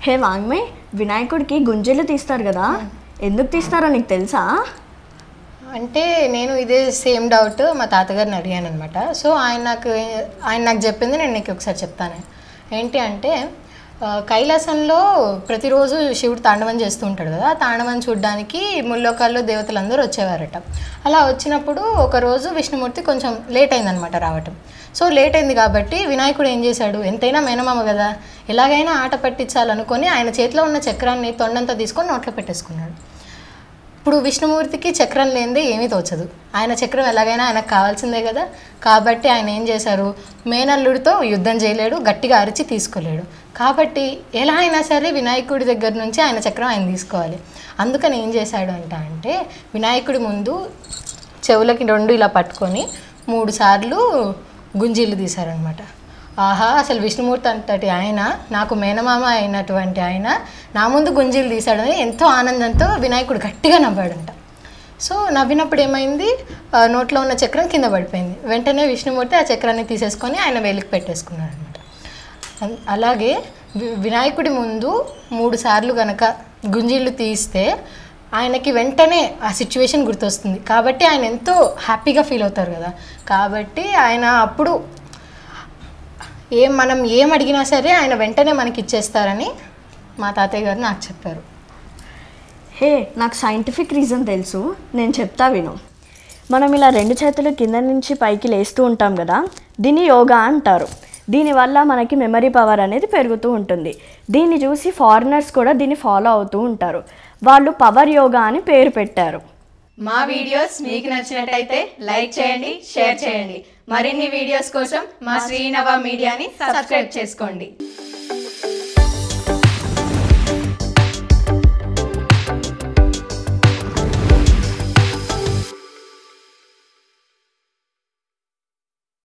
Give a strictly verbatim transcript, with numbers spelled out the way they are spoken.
హే వాంగ్మే, వినాయకుడికి గుంజలు తీస్తారు కదా, ఎందుకు తీస్తారో నీకు తెలుసా? అంటే నేను ఇదే సేమ్ డౌట్ మా తాతగారిని అడిగాను అనమాట. సో ఆయన నాకు ఆయన నాకు చెప్పింది నేను నీకు ఒకసారి చెప్తాను. ఏంటి అంటే కైలాసంలో ప్రతిరోజు శివుడు తాండవం చేస్తూ ఉంటాడు కదా, ఆ తాండవం చూడడానికి ముల్లోకాల్లో దేవతలందరూ వచ్చేవారట. అలా వచ్చినప్పుడు ఒకరోజు విష్ణుమూర్తి కొంచెం లేట్ అయిందనమాట రావటం. సో లేట్ అయింది కాబట్టి వినాయకుడు ఏం చేశాడు, ఎంతైనా మేనమామ కదా, ఎలాగైనా ఆట పట్టించాలనుకొని ఆయన చేతిలో ఉన్న చక్రాన్ని తొండంతా తీసుకొని నోట్లో పెట్టేసుకున్నాడు. ఇప్పుడు విష్ణుమూర్తికి చక్రం లేనిదే ఏమీ తోచదు. ఆయన చక్రం ఎలాగైనా ఆయనకు కావాల్సిందే కదా. కాబట్టి ఆయన ఏం చేశారు, మేనల్లుడితో యుద్ధం చేయలేడు, గట్టిగా అరిచి తీసుకోలేడు. కాబట్టి ఎలా అయినా సరే వినాయకుడి దగ్గర నుంచి ఆయన చక్రం ఆయన తీసుకోవాలి. అందుకని ఏం చేశాడు అంట అంటే వినాయకుడి ముందు చెవులకి రెండు ఇలా పట్టుకొని మూడు సార్లు గుంజీలు తీశారనమాట. ఆహా, అసలు విష్ణుమూర్తి అంతటి ఆయన, నాకు మేనమామ అయినటువంటి ఆయన నా ముందు గుంజీలు తీశాడని ఎంతో ఆనందంతో వినాయకుడు గట్టిగా నవ్వాడంట. సో నవ్వినప్పుడు ఏమైంది, నోట్లో ఉన్న చక్రం కింద పడిపోయింది. వెంటనే విష్ణుమూర్తి ఆ చక్రాన్ని తీసేసుకొని ఆయన వేలికి పెట్టేసుకున్నాడు అనమాట. అలాగే వినాయకుడి ముందు మూడు సార్లు కనుక గుంజీళ్ళు తీస్తే ఆయనకి వెంటనే ఆ సిచ్యువేషన్ గుర్తొస్తుంది. కాబట్టి ఆయన ఎంతో హ్యాపీగా ఫీల్ అవుతారు కదా. కాబట్టి ఆయన అప్పుడు ఏం మనం ఏం అడిగినా సరే ఆయన వెంటనే మనకి ఇచ్చేస్తారని మా తాతయ్య గారు నాకు చెప్పారు. హే, నాకు సైంటిఫిక్ రీజన్ తెలుసు, నేను చెప్తా విను. మనం ఇలా రెండు చేతులు కింద నుంచి పైకి లేస్తూ ఉంటాం కదా, దీన్ని యోగా అంటారు. దీనివల్ల మనకి మెమరీ పవర్ అనేది పెరుగుతూ ఉంటుంది. దీన్ని చూసి ఫారినర్స్ కూడా దీన్ని ఫాలో అవుతూ ఉంటారు. వాళ్ళు పవర్ యోగా అని పేరు పెట్టారు. మా వీడియోస్ మీకు నచ్చినట్టయితే లైక్ చేయండి, షేర్ చేయండి. మరిన్ని వీడియోస్ కోసం మా శ్రీ నవ మీడియాని సబ్స్క్రైబ్ చేసుకోండి.